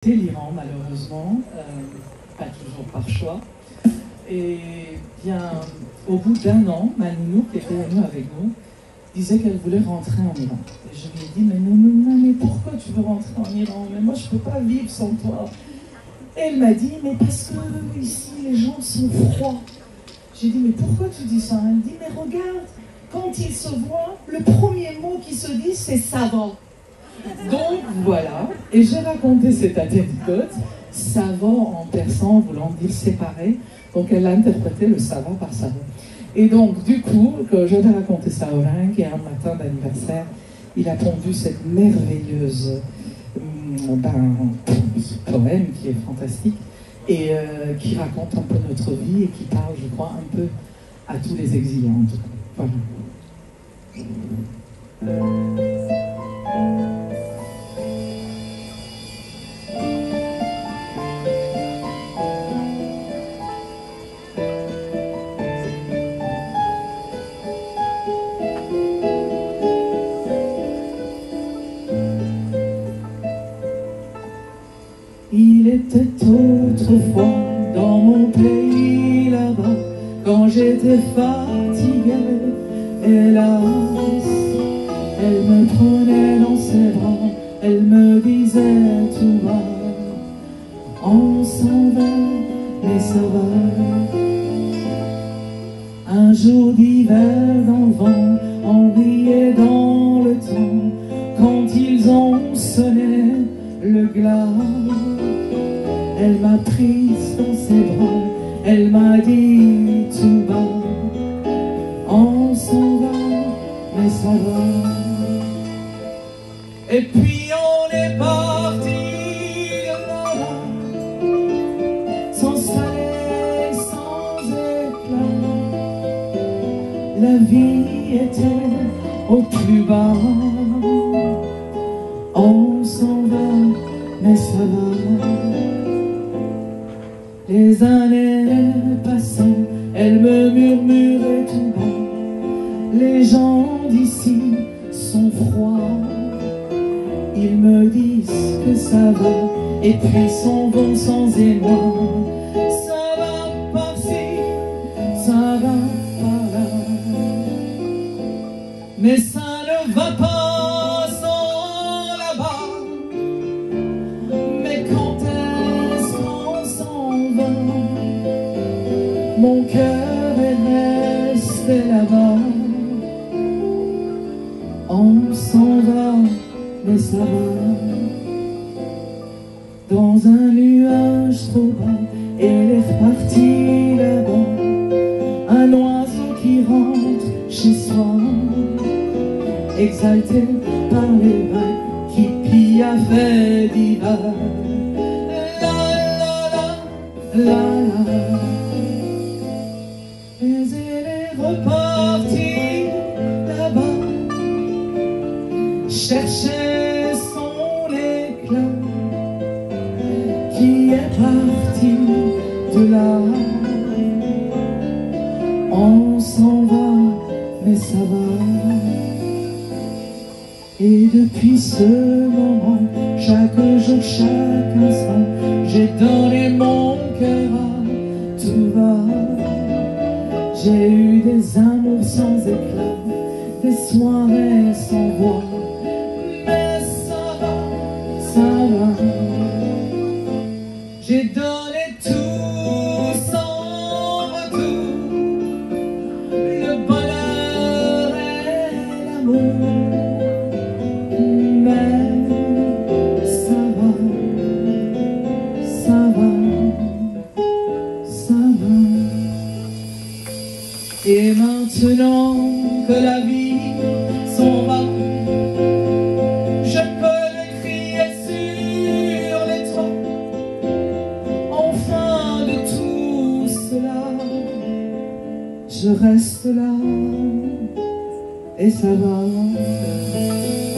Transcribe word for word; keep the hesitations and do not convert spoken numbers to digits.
quitté l'Iran, malheureusement, euh, pas toujours par choix. Et bien, au bout d'un an, ma nounou, qui était venue avec nous, disait qu'elle voulait rentrer en Iran. Et je lui ai dit, mais nounou, mais pourquoi tu veux rentrer en Iran? Mais moi, je ne peux pas vivre sans toi. Et elle m'a dit, mais parce que ici, les gens sont froids. J'ai dit, mais pourquoi tu dis ça? Elle dit, mais regarde, quand ils se voient, le premier mot qui se dit, c'est ça va. Donc voilà, et j'ai raconté cette anecdote, ça va en persan voulant dire séparer, donc elle a interprété le ça va par ça va. Et donc du coup, quand je vais raconter ça au Ring, et un matin d'anniversaire, il a pondu cette merveilleuse ben, poème qui est fantastique, et euh, qui raconte un peu notre vie, et qui parle, je crois, un peu à tous les exilés en tout cas. Voilà. Il était autrefois dans mon pays là-bas, quand j'étais fatigué, hélas, elle me prenait dans ses bras, elle me disait tout bas, on s'en va, mais ça va. Un jour d'hiver dans le vent, on riait dans le temps, quand ils ont sonné le glas. Elle m'a prise dans ses bras, elle m'a dit tout bas, on s'en va, mais ça va. Et puis on est parti de là-bas, sans soleil, sans éclat. La vie était au plus bas, on s'en va, mais ça va. Les années passaient, elle me murmurait tout bas, les gens d'ici sont froids, ils me disent que ça va, et puis s'en vont sans émoi. Ça va par-ci, ça va par-là, mais ça ne va pas sans là-bas. Mais quand est-ce qu'on s'en va? Mon cœur est resté là-bas. On s'en va, mais ça va. Dans un nuage trop bas, elle est repartie là-bas. Un oiseau qui rentre chez soi, exalté par les vagues qui pillent à fait d'hiver. La la la, la la. Mais elle est repartie là-bas, chercher son éclat, qui est parti de là. On s'en va, mais ça va. Et depuis ce moment, chaque jour, chaque instant, j'ai donné mon cœur à tout va. J'ai eu des amours sans éclat, des soirées sans voix, mais ça va, ça va. J'ai donné tout sans retour, le bonheur et l'amour. Et maintenant que la vie s'en va, je peux le crier sur les toits. Enfin de tout cela, je reste là et ça va.